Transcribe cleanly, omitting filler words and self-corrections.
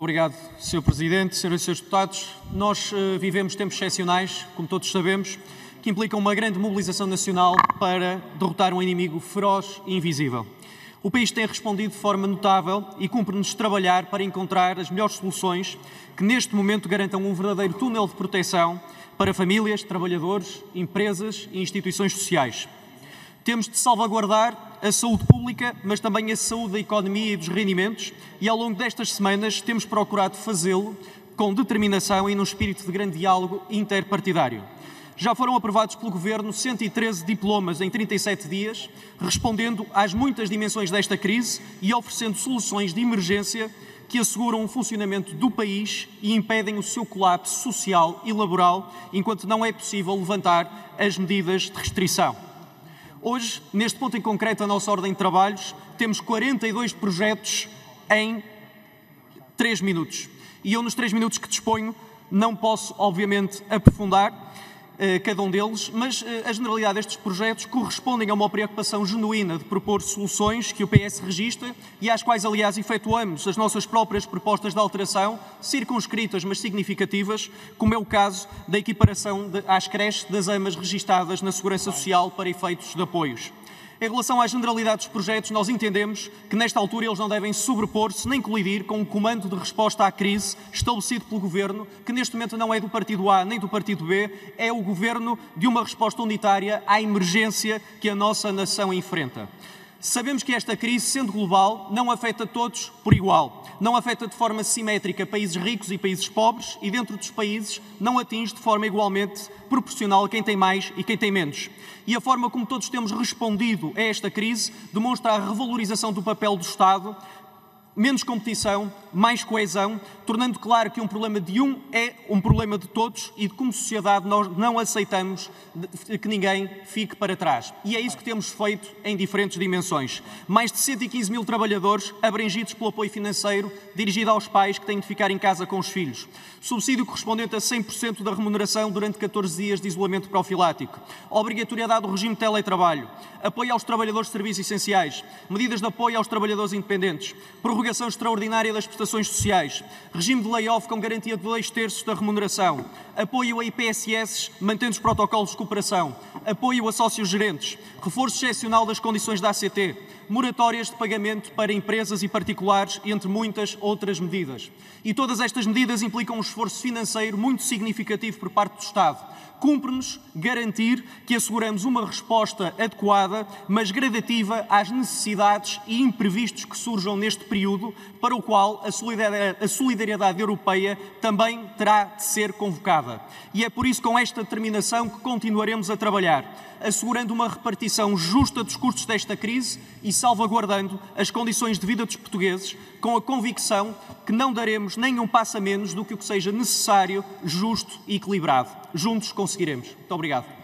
Obrigado, Sr. Presidente, Sras. e Srs. Deputados. Nós vivemos tempos excepcionais, como todos sabemos, que implicam uma grande mobilização nacional para derrotar um inimigo feroz e invisível. O país tem respondido de forma notável e cumpre-nos trabalhar para encontrar as melhores soluções que neste momento garantam um verdadeiro túnel de proteção para famílias, trabalhadores, empresas e instituições sociais. Temos de salvaguardar a saúde pública, mas também a saúde da economia e dos rendimentos, e ao longo destas semanas temos procurado fazê-lo com determinação e num espírito de grande diálogo interpartidário. Já foram aprovados pelo Governo 113 diplomas em 37 dias, respondendo às muitas dimensões desta crise e oferecendo soluções de emergência que asseguram o funcionamento do país e impedem o seu colapso social e laboral, enquanto não é possível levantar as medidas de restrição. Hoje, neste ponto em concreto da nossa ordem de trabalhos, temos 42 projetos em 3 minutos. E eu, nos 3 minutos que disponho, não posso, obviamente, aprofundar cada um deles, mas a generalidade destes projetos correspondem a uma preocupação genuína de propor soluções que o PS registra e às quais, aliás, efetuamos as nossas próprias propostas de alteração, circunscritas, mas significativas, como é o caso da equiparação às creches das AMAs registadas na Segurança Social para efeitos de apoios. Em relação à generalidade dos projetos, nós entendemos que, nesta altura, eles não devem sobrepor-se nem colidir com o comando de resposta à crise estabelecido pelo Governo, que neste momento não é do Partido A nem do Partido B, é o Governo de uma resposta unitária à emergência que a nossa nação enfrenta. Sabemos que esta crise, sendo global, não afeta todos por igual. Não afeta de forma simétrica países ricos e países pobres e, dentro dos países, não atinge de forma igualmente proporcional quem tem mais e quem tem menos. E a forma como todos temos respondido a esta crise demonstra a revalorização do papel do Estado, menos competição, mais coesão, tornando claro que um problema de um é um problema de todos e de como sociedade nós não aceitamos que ninguém fique para trás. E é isso que temos feito em diferentes dimensões. Mais de 115 mil trabalhadores abrangidos pelo apoio financeiro dirigido aos pais que têm de ficar em casa com os filhos. Subsídio correspondente a 100% da remuneração durante 14 dias de isolamento profilático. Obrigatoriedade do regime de teletrabalho. Apoio aos trabalhadores de serviços essenciais. Medidas de apoio aos trabalhadores independentes. Prorrogação extraordinária das prestações sociais, regime de lay-off com garantia de 2/3 da remuneração, apoio a IPSS mantendo os protocolos de cooperação, apoio a sócios gerentes, reforço excepcional das condições da ACT, moratórias de pagamento para empresas e particulares, entre muitas outras medidas. E todas estas medidas implicam um esforço financeiro muito significativo por parte do Estado. Cumpre-nos garantir que asseguramos uma resposta adequada, mas gradativa às necessidades e imprevistos que surjam neste período, para o qual a solidariedade europeia também terá de ser convocada. E é por isso, com esta determinação, que continuaremos a trabalhar, assegurando uma repartição justa dos custos desta crise e salvaguardando as condições de vida dos portugueses, com a convicção que não daremos nem um passo a menos do que o que seja necessário, justo e equilibrado. Juntos conseguiremos. Muito obrigado.